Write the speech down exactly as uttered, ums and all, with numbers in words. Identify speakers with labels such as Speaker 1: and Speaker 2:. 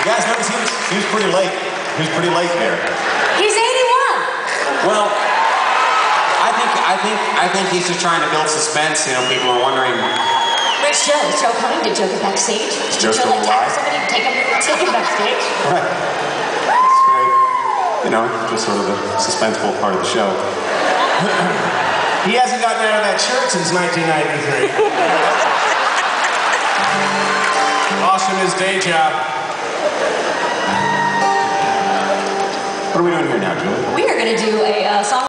Speaker 1: You guys notice he was, he was pretty late. He was pretty late there.
Speaker 2: He's eighty-one.
Speaker 1: Well, I think I think I think he's just trying to build suspense. You know, people are wondering.
Speaker 2: Where's Joe? Is Joe coming? Did Joe get backstage?
Speaker 1: Is
Speaker 2: Did
Speaker 1: Joe
Speaker 2: Joe
Speaker 1: still
Speaker 2: like
Speaker 1: alive?
Speaker 2: tackle somebody and take him, take him backstage?
Speaker 1: Right. That's great. You know, just sort of the suspenseful part of the show.
Speaker 3: He hasn't gotten out of that shirt since nineteen ninety-three. Lost him his day job.
Speaker 1: What are we doing here now, Julie?
Speaker 2: We are going to do a uh, song.